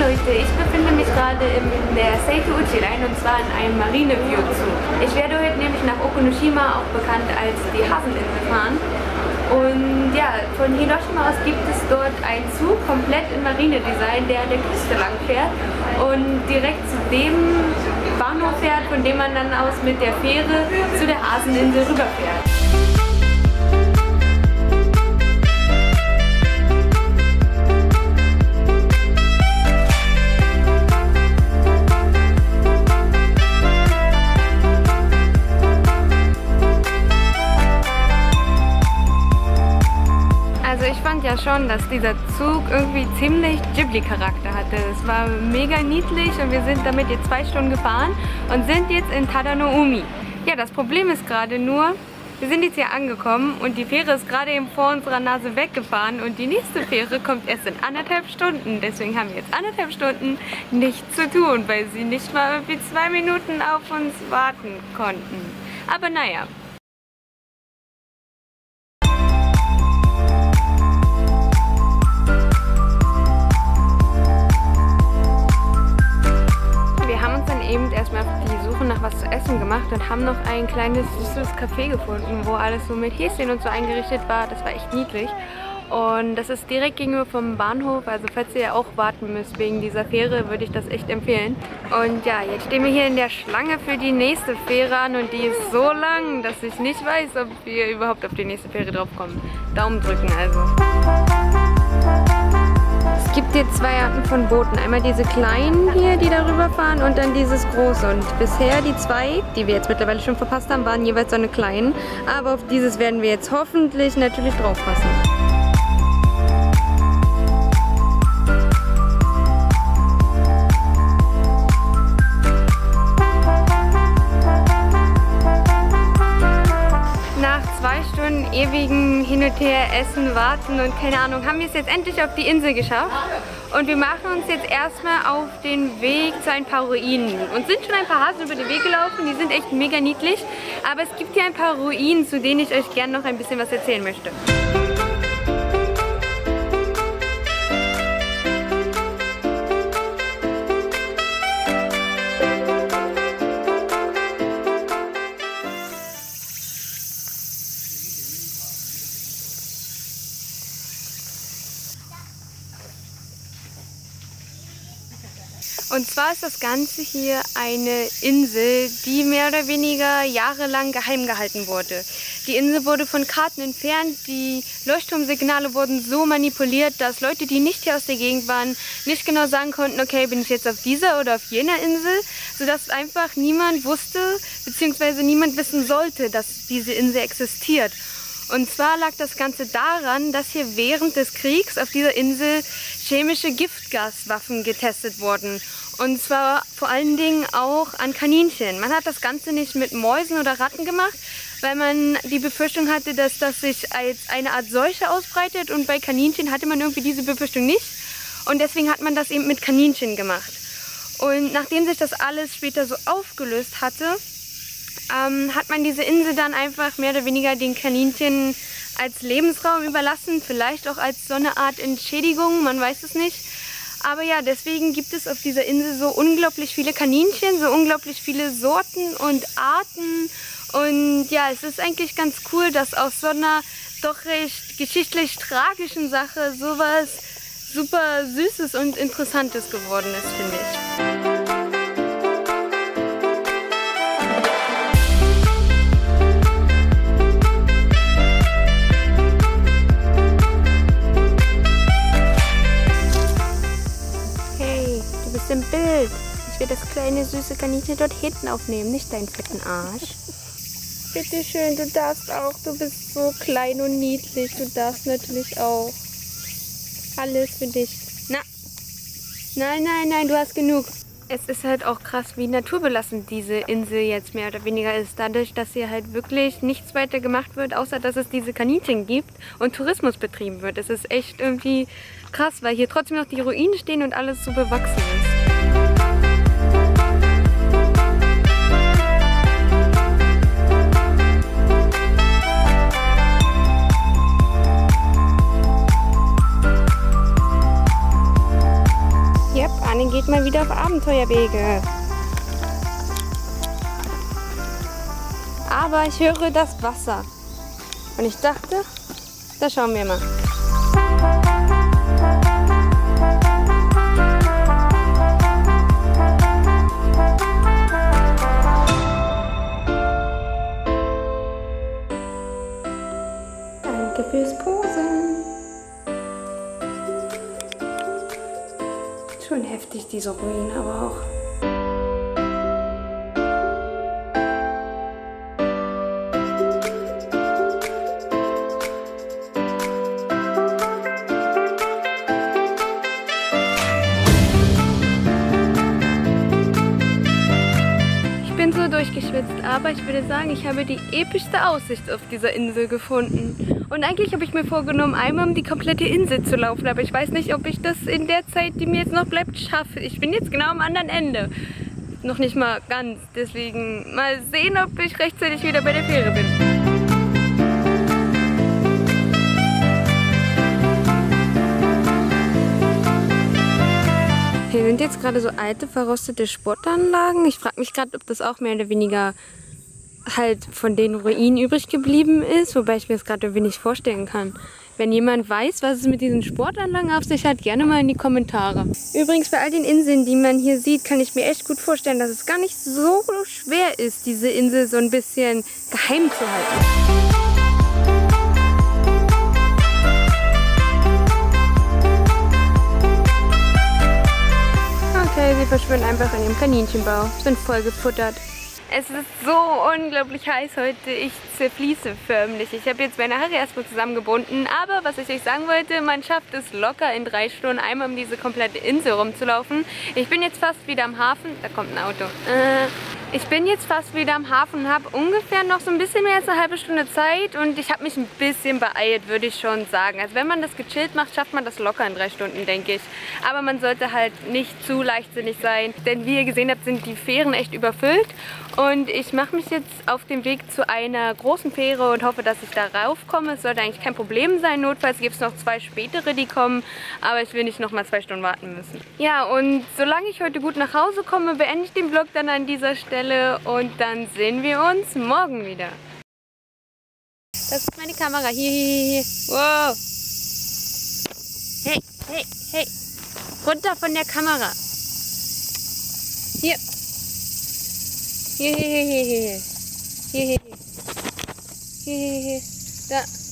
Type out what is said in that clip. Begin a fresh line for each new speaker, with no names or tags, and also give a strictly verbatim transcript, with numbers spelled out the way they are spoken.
Leute, ich befinde mich gerade in der Seito Uchi Line und zwar in einem Marine-View-Zug. Ich werde heute nämlich nach Okunoshima, auch bekannt als die Haseninsel, fahren. Und ja, von Hiroshima aus gibt es dort einen Zug, komplett in Marine-Design, der an der Küste lang fährt und direkt zu dem Bahnhof fährt, von dem man dann aus mit der Fähre zu der Haseninsel rüberfährt. Also ich fand ja schon, dass dieser Zug irgendwie ziemlich Ghibli-Charakter hatte. Es war mega niedlich und wir sind damit jetzt zwei Stunden gefahren und sind jetzt in Tadanoumi. Ja, das Problem ist gerade nur, wir sind jetzt hier angekommen und die Fähre ist gerade eben vor unserer Nase weggefahren und die nächste Fähre kommt erst in anderthalb Stunden. Deswegen haben wir jetzt anderthalb Stunden nichts zu tun, weil sie nicht mal irgendwie zwei Minuten auf uns warten konnten. Aber naja. Eben erstmal auf die Suche nach was zu essen gemacht und haben noch ein kleines süßes Café gefunden, wo alles so mit Häschen und so eingerichtet war. Das war echt niedlich. Und das ist direkt gegenüber vom Bahnhof, also falls ihr auch warten müsst wegen dieser Fähre, würde ich das echt empfehlen. Und ja, jetzt stehen wir hier in der Schlange für die nächste Fähre an und die ist so lang, dass ich nicht weiß, ob wir überhaupt auf die nächste Fähre drauf kommen. Daumen drücken also. Es gibt hier zwei Arten von Booten. Einmal diese kleinen hier, die darüber fahren und dann dieses große. Und bisher die zwei, die wir jetzt mittlerweile schon verpasst haben, waren jeweils so eine kleinen. Aber auf dieses werden wir jetzt hoffentlich natürlich drauf passen. Zwei Stunden ewigen Hin und Her, Essen, Warten und keine Ahnung, haben wir es jetzt endlich auf die Insel geschafft. Und wir machen uns jetzt erstmal auf den Weg zu ein paar Ruinen. Und sind schon ein paar Hasen über den Weg gelaufen, die sind echt mega niedlich. Aber es gibt hier ein paar Ruinen, zu denen ich euch gerne noch ein bisschen was erzählen möchte. Und zwar ist das Ganze hier eine Insel, die mehr oder weniger jahrelang geheim gehalten wurde. Die Insel wurde von Karten entfernt, die Leuchtturmsignale wurden so manipuliert, dass Leute, die nicht hier aus der Gegend waren, nicht genau sagen konnten, okay, bin ich jetzt auf dieser oder auf jener Insel, sodass einfach niemand wusste, beziehungsweise niemand wissen sollte, dass diese Insel existiert. Und zwar lag das Ganze daran, dass hier während des Kriegs auf dieser Insel chemische Giftgaswaffen getestet wurden. Und zwar vor allen Dingen auch an Kaninchen. Man hat das Ganze nicht mit Mäusen oder Ratten gemacht, weil man die Befürchtung hatte, dass das sich als eine Art Seuche ausbreitet. Und bei Kaninchen hatte man irgendwie diese Befürchtung nicht. Und deswegen hat man das eben mit Kaninchen gemacht. Und nachdem sich das alles später so aufgelöst hatte, ähm, hat man diese Insel dann einfach mehr oder weniger den Kaninchen als Lebensraum überlassen. Vielleicht auch als so eine Art Entschädigung, man weiß es nicht. Aber ja, deswegen gibt es auf dieser Insel so unglaublich viele Kaninchen, so unglaublich viele Sorten und Arten. Und ja, es ist eigentlich ganz cool, dass aus so einer doch recht geschichtlich tragischen Sache sowas super Süßes und Interessantes geworden ist, finde ich. Im Bild. Ich will das kleine süße Kaninchen dort hinten aufnehmen, nicht deinen fetten Arsch. Bitte schön, du darfst auch. Du bist so klein und niedlich. Du darfst natürlich auch. Alles für dich. Na. Nein, nein, nein, du hast genug. Es ist halt auch krass, wie naturbelassen diese Insel jetzt mehr oder weniger ist. Dadurch, dass hier halt wirklich nichts weiter gemacht wird, außer dass es diese Kaninchen gibt und Tourismus betrieben wird. Es ist echt irgendwie krass, weil hier trotzdem noch die Ruinen stehen und alles so bewachsen ist. Anne geht mal wieder auf Abenteuerwege. Aber ich höre das Wasser. Und ich dachte, da schauen wir mal. Danke fürs Posen. Schon heftig, diese Ruinen aber auch. Ich bin so durchgeschwitzt, aber ich würde sagen, ich habe die epischste Aussicht auf dieser Insel gefunden. Und eigentlich habe ich mir vorgenommen, einmal um die komplette Insel zu laufen, aber ich weiß nicht, ob ich das in der Zeit, die mir jetzt noch bleibt, schaffe. Ich bin jetzt genau am anderen Ende. Noch nicht mal ganz, deswegen mal sehen, ob ich rechtzeitig wieder bei der Fähre bin. Hier sind jetzt gerade so alte, verrostete Sportanlagen. Ich frage mich gerade, ob das auch mehr oder weniger halt von den Ruinen übrig geblieben ist, wobei ich mir das gerade wenig vorstellen kann. Wenn jemand weiß, was es mit diesen Sportanlagen auf sich hat, gerne mal in die Kommentare. Übrigens, bei all den Inseln, die man hier sieht, kann ich mir echt gut vorstellen, dass es gar nicht so schwer ist, diese Insel so ein bisschen geheim zu halten. Okay, sie verschwinden einfach in ihrem Kaninchenbau, sind voll gefuttert. Es ist so unglaublich heiß heute, ich zerfließe förmlich. Ich habe jetzt meine Haare erstmal zusammengebunden, aber was ich euch sagen wollte, man schafft es locker in drei Stunden einmal um diese komplette Insel rumzulaufen. Ich bin jetzt fast wieder am Hafen, da kommt ein Auto. Äh, ich bin jetzt fast wieder am Hafen und habe ungefähr noch so ein bisschen mehr als eine halbe Stunde Zeit und ich habe mich ein bisschen beeilt, würde ich schon sagen. Also wenn man das gechillt macht, schafft man das locker in drei Stunden, denke ich. Aber man sollte halt nicht zu leichtsinnig sein, denn wie ihr gesehen habt, sind die Fähren echt überfüllt. Und ich mache mich jetzt auf den Weg zu einer großen Fähre und hoffe, dass ich da raufkomme. Es sollte eigentlich kein Problem sein. Notfalls gibt es noch zwei spätere, die kommen. Aber ich will nicht noch mal zwei Stunden warten müssen. Ja, und solange ich heute gut nach Hause komme, beende ich den Vlog dann an dieser Stelle. Und dann sehen wir uns morgen wieder. Das ist meine Kamera. Hier, hier, hier. Wow. Hey, hey, hey. Runter von der Kamera. Hier. Hier, hier, hier, hier, hier, hier, hier, hier, hier, hier, da.